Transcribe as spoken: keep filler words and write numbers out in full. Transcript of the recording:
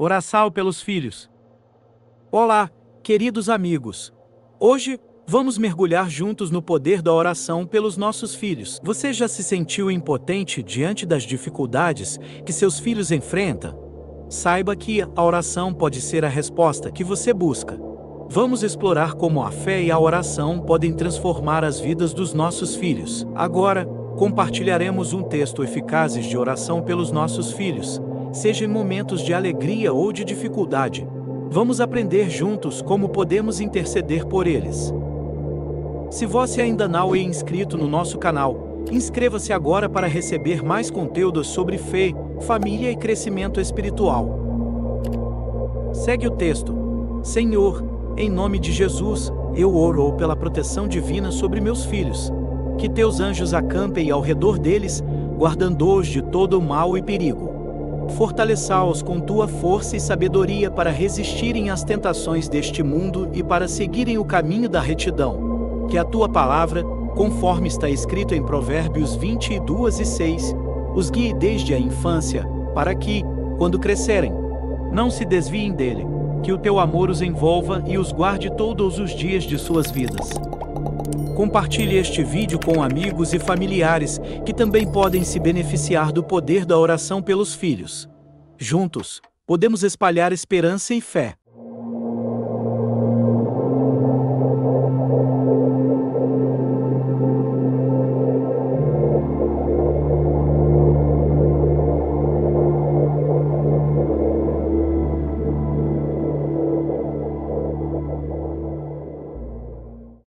Oração pelos filhos. Olá, queridos amigos. Hoje, vamos mergulhar juntos no poder da oração pelos nossos filhos. Você já se sentiu impotente diante das dificuldades que seus filhos enfrentam? Saiba que a oração pode ser a resposta que você busca. Vamos explorar como a fé e a oração podem transformar as vidas dos nossos filhos. Agora, compartilharemos um texto eficaz de oração pelos nossos filhos, seja em momentos de alegria ou de dificuldade. Vamos aprender juntos como podemos interceder por eles. Se você ainda não é inscrito no nosso canal, inscreva-se agora para receber mais conteúdos sobre fé, família e crescimento espiritual. Segue o texto. Senhor, em nome de Jesus, eu oro pela proteção divina sobre meus filhos. Que teus anjos acampem ao redor deles, guardando-os de todo o mal e perigo. Fortaleça-os com tua força e sabedoria para resistirem às tentações deste mundo e para seguirem o caminho da retidão. Que a tua palavra, conforme está escrito em Provérbios vinte e dois e seis, os guie desde a infância, para que, quando crescerem, não se desviem dele. Que o teu amor os envolva e os guarde todos os dias de suas vidas. Compartilhe este vídeo com amigos e familiares que também podem se beneficiar do poder da oração pelos filhos. Juntos, podemos espalhar esperança e fé.